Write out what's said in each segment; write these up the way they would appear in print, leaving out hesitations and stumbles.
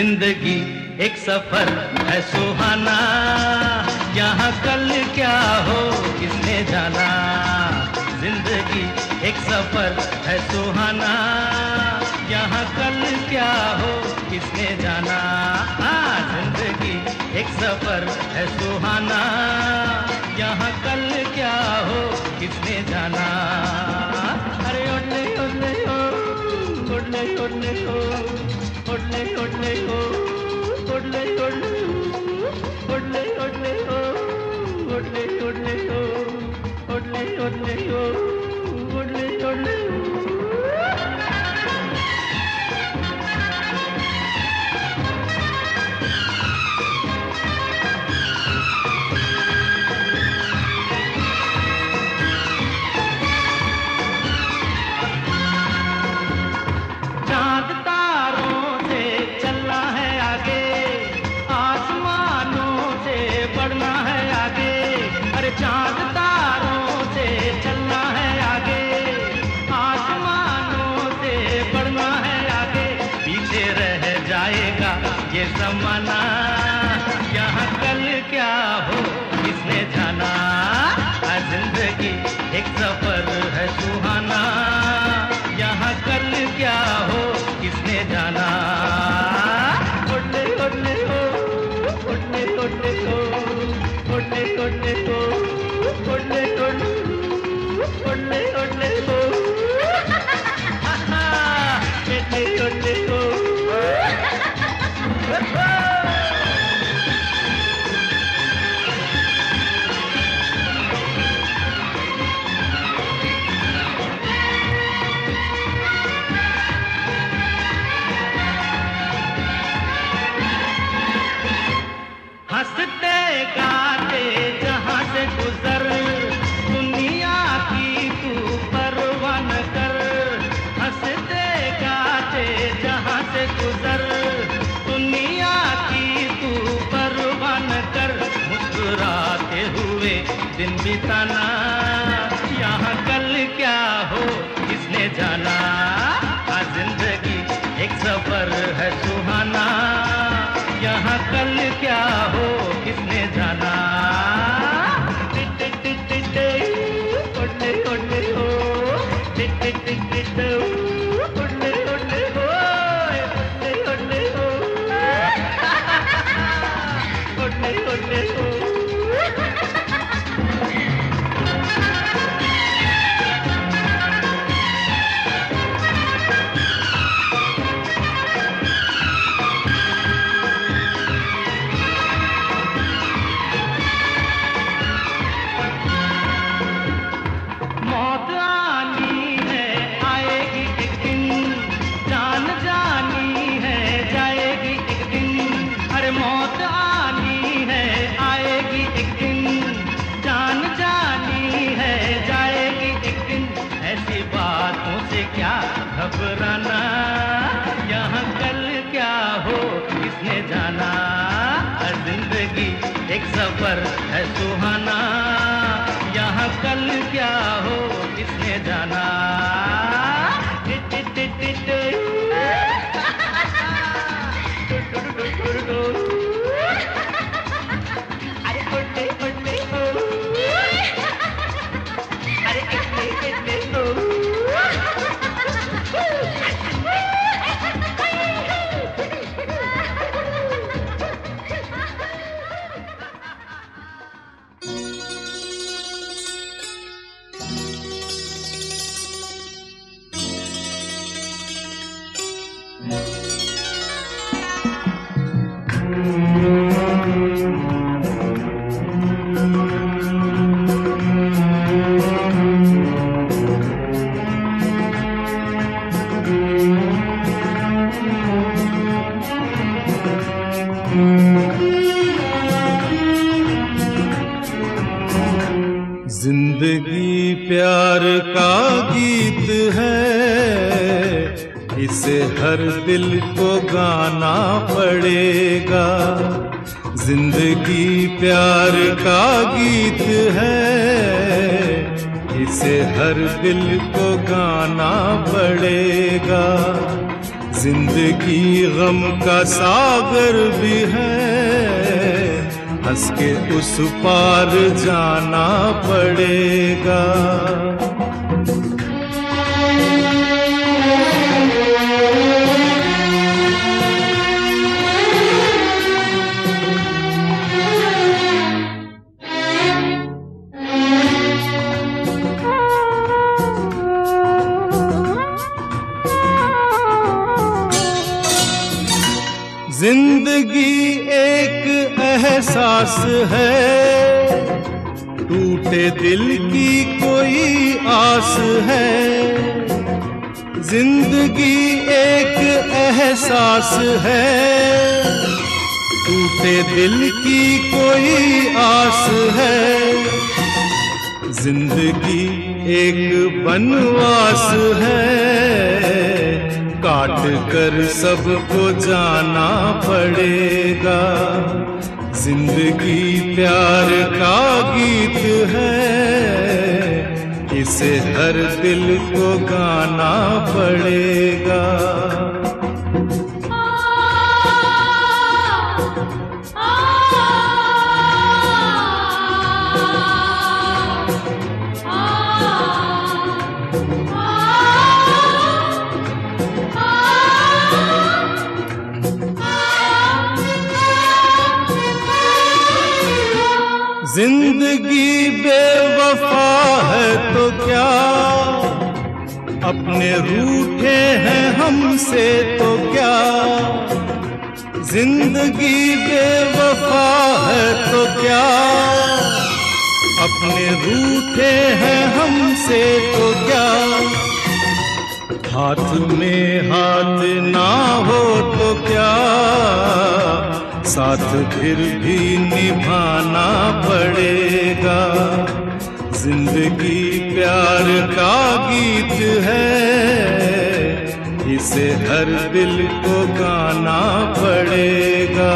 जिंदगी एक सफर है सुहाना, यहाँ कल क्या हो किसने जाना। जिंदगी एक सफर है सुहाना, यहाँ कल क्या हो किसने जाना। जिंदगी एक सफर है सुहाना, यहाँ कल क्या हो किसने जाना। अरे ओले ओले हो, ओले ओले हो, ओले ओले हो, ओले ओले हो, ओले ओले हो, ओले ओले हो, ओले ओले हो, ओले ओले हो। चाँद तारों से चलना है आगे, आसमानों से बढ़ना है आगे। पीछे रह जाएगा ये ज़माना, यहाँ कल क्या हो किसने जाना। जिंदगी एक सफर है सुहाना, यहाँ कल क्या हो किसने जाना। ओले ओले हो, ओले ओले हो, ओले ओले हो, ओले ओले ओले ओले हो, ओले ओले हो। हंसते गाते जहाँ से गुजर, दुनिया की तू परवाह न कर। हंसते गाते जहाँ से गुजर, दुनिया की तू परवाह न कर। मुस्कुराते हुए दिन बिताना, यहाँ कल क्या हो किसने जाना। जिंदगी एक सफर है सुहाना, यहाँ कल क्या हो किसने जाना। ओले ओले हो, ओले ओले हो, ओले ओले हो, ओले ओले हो। घबराना, यहाँ कल क्या हो किसने जाना। जिंदगी एक सफर है सुहाना, यहाँ कल क्या हो किसने जाना। अरे ओले ओले हो, अरे इतने इतने हो। जिंदगी प्यार का गीत है, इसे हर दिल को गाना पड़ेगा। जिंदगी प्यार का गीत है, इसे हर दिल को गाना पड़ेगा। जिंदगी गम का सागर भी है, हंस के उस पार जाना पड़ेगा। जिंदगी एक एहसास है, टूटे दिल की कोई आस है। जिंदगी एक एहसास है, टूटे दिल की कोई आस है। जिंदगी एक बनवास है, काट कर सबको जाना पड़ेगा। जिंदगी प्यार का गीत है, इसे हर दिल को गाना पड़ेगा। जिंदगी बेवफा है तो क्या, अपने रूठे हैं हमसे तो क्या। जिंदगी बेवफा है तो क्या, अपने रूठे हैं हमसे तो क्या। हाथ में हाथ ना हो तो क्या, साथ फिर भी निभाना पड़ेगा। जिंदगी प्यार का गीत है, इसे हर दिल को गाना पड़ेगा।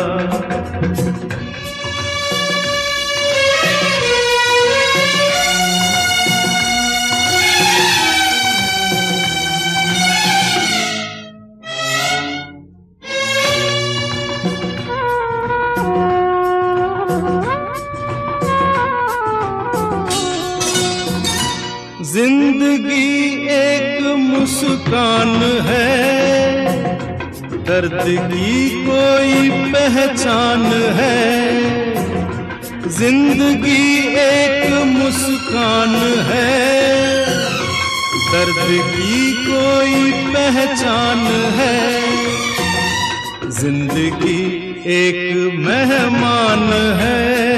जिंदगी एक मुस्कान है, दर्द की कोई पहचान है। जिंदगी एक मुस्कान है, दर्द की कोई पहचान है। जिंदगी एक मेहमान है,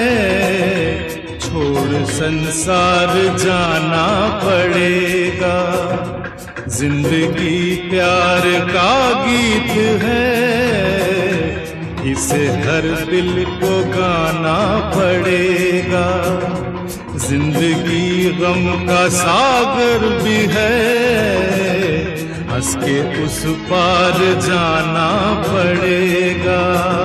छोड़ संसार जाना पड़ेगा। जिंदगी प्यार का गीत है, इसे हर दिल को गाना पड़ेगा। जिंदगी गम का सागर भी है, हंस के उस पार जाना पड़ेगा।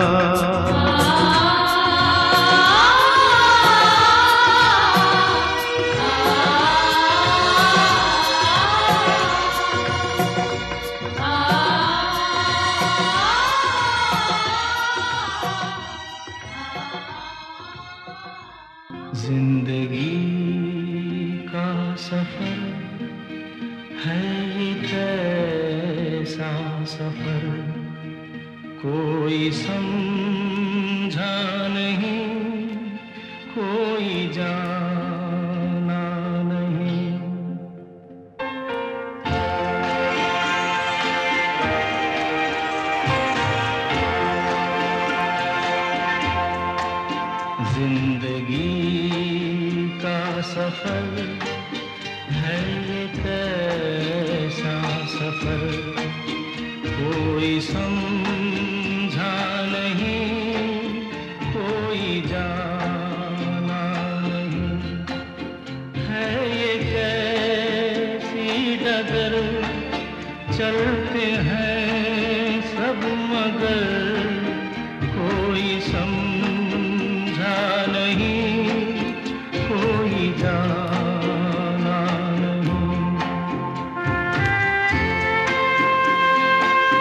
जिंदगी का सफर है ये कैसा सफर, कोई समझा नहीं, कोई जाना नहीं। जिंदगी का सफर है ये कैसा सफर, कोई समझा नहीं, कोई जाना नहीं। है ये कैसी डगर, चलते हैं सब मगर, कोई समझा नहीं, कोई जाना नहीं।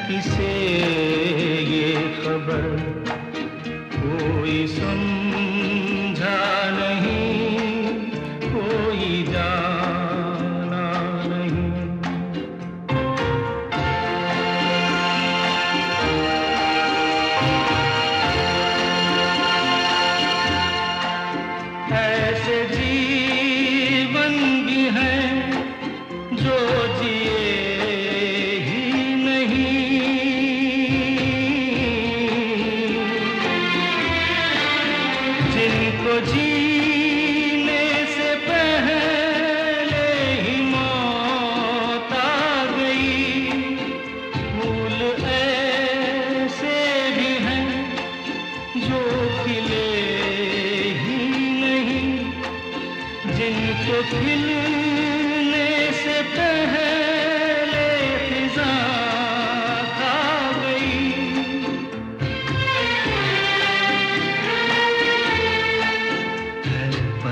किसे ये खबर, कोई समझा नहीं, कोई जाना नहीं। ऐसे जीवन भी हैं जो जिए ही नहीं, जिनको जीने से पहले ही मौत आ गई। फूल ऐसे भी हैं जो खिले ही नहीं, जिनको खिलने से पहले फिजा खा गई। है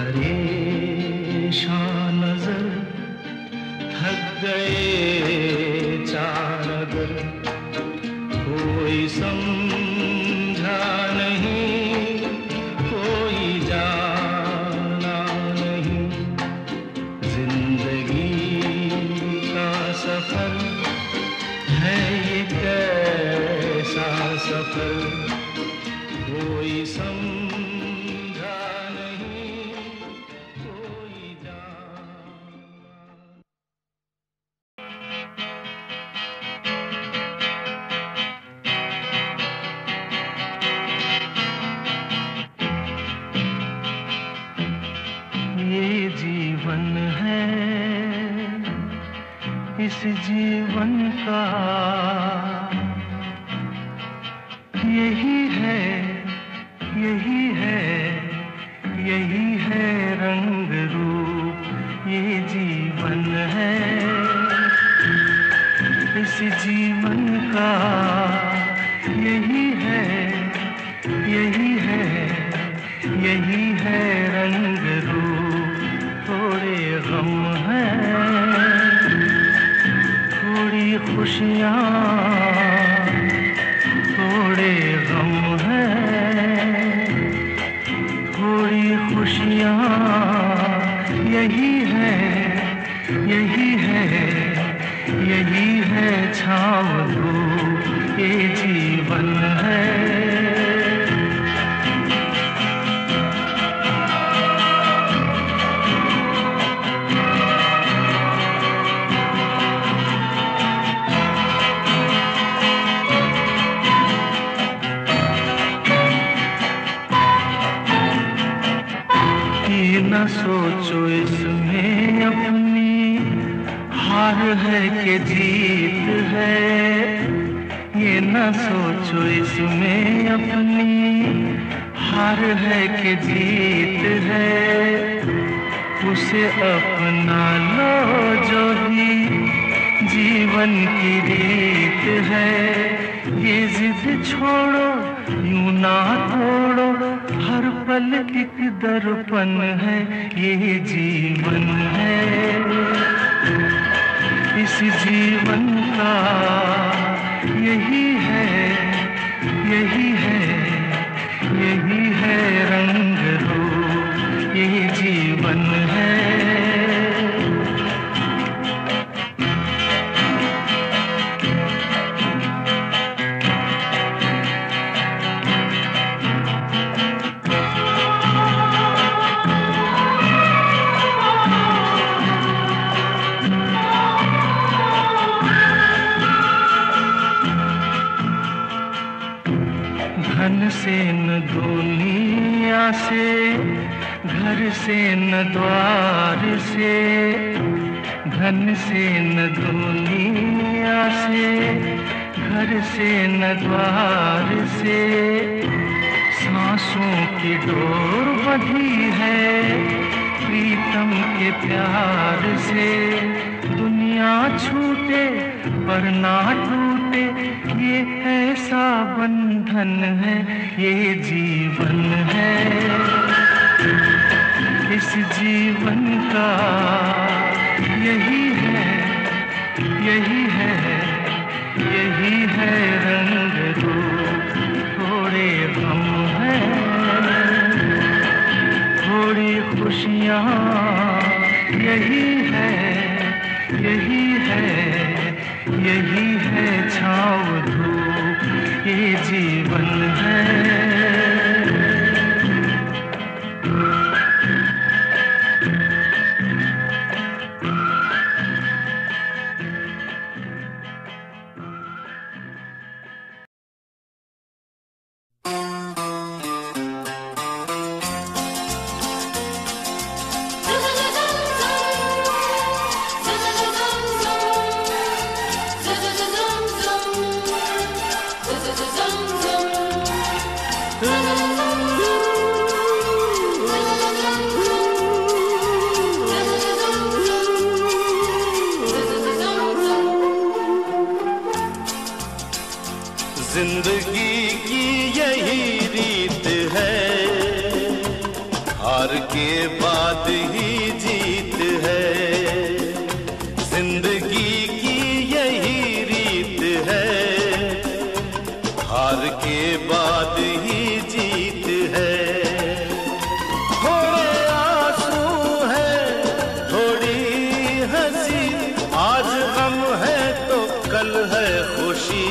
परेशान नजर, थक गए चारगर, कोई समझा नहीं, कोई जाना नहीं। जिंदगी का सफर है ये कैसा सफर, कोई समझा नहीं, कोई जाना। ये जीवन है, इस जीवन का यही है, यही है, यही है रंग रूप। ये जीवन है, इस जीवन का यही है, यही है, यही है रंग रूप। थोड़े गम हैं, थोड़ी खुशियाँ, थोड़े गम हैं, थोड़ी खुशियाँ। यही है, यही है, यही है छाँव धूप। ये जीवन है। न सोचो इसमें अपनी हार है कि जीत है, ये न सोचो इसमें अपनी हार है कि जीत है। उसे अपना लो जो भी जीवन की रीत है। ये जिद छोड़ो, यूं ना तोड़ो, हर पल एक दर्पण है। ये जीवन है, इस जीवन का यही है, यही है, यही है रंग रूप। ये जीवन है। धन से न दुनिया से, घर से न द्वार से, धन से न दुनिया से, घर से न द्वार से। सांसों की डोर बंधी है प्रीतम के प्यार से। दुनिया छूटे पर ना टूटे, ये ऐसा बंधन है। ये जीवन है, इस जीवन का यही है, यही है, यही है रंग रूप, थोड़े गम हैं, थोड़ी खुशियाँ, यही है, यही है, यही है छाँव धूप, ये जीवन है। जिंदगी की यही रीत है, हार के बाद ही जीत है। जिंदगी की यही रीत है, हार के बाद ही जीत है। थोड़े आंसू है, थोड़ी हंसी, आज गम है तो कल है खुशी।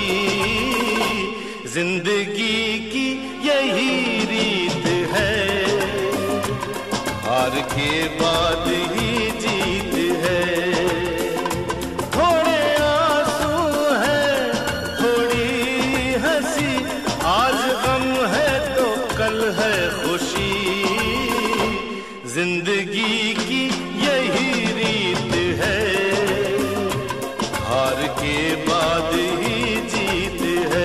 जिंदगी की यही रीत है, हार के बाद ही जीत है। थोड़े आंसू है, थोड़ी हंसी, आज गम है तो कल है खुशी। जिंदगी की यही रीत है, हार के बाद ही जीत है।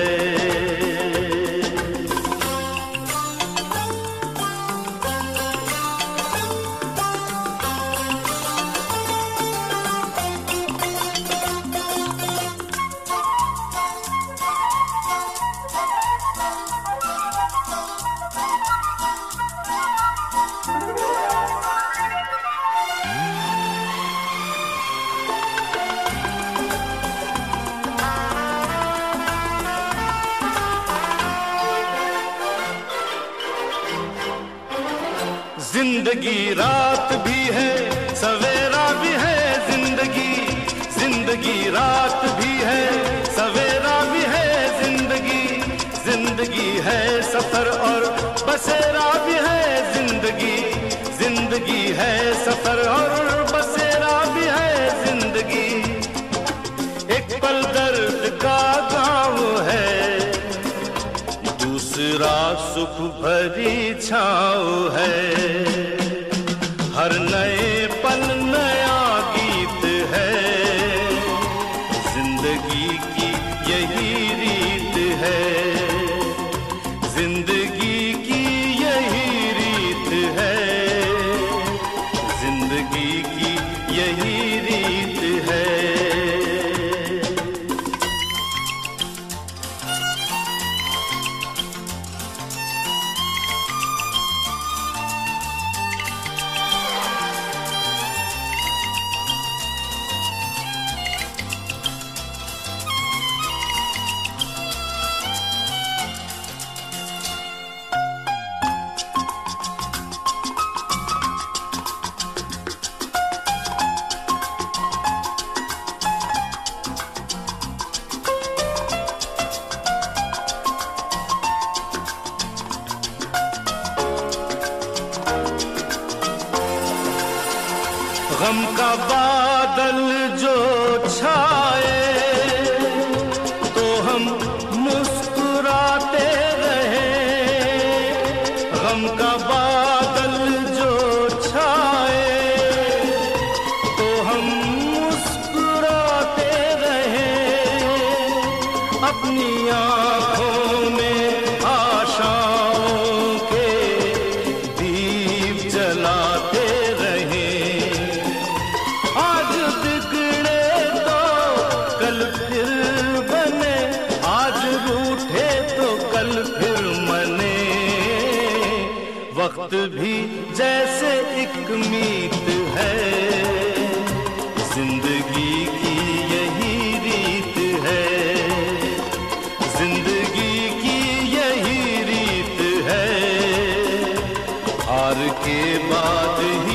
जिंदगी रात भी है, सवेरा भी है। जिंदगी रात भी है, सवेरा भी है। जिंदगी है सफर और बसेरा भी है। जिंदगी है सफर और बसेरा भी है। जिंदगी एक पल दर्द का गाँव है, दूसरा सुख भरी छाँव है। हर नए पल नया गीत है, जिंदगी की यही रीत है। जिंदगी की यही रीत है, जिंदगी की यही रीत है। गम का बादल जो छाए तो हम मुस्कुराते रहे। गम का बादल जो छाए तो हम मुस्कुराते रहे। अपनी आँखों में आशाओं के दीप जलाते रहे। आज बिगड़े तो कल फिर बने, आज रूठे तो कल फिर मने। वक्त भी जैसे एक मीत है, जिंदगी की यही रीत है। के बाद ही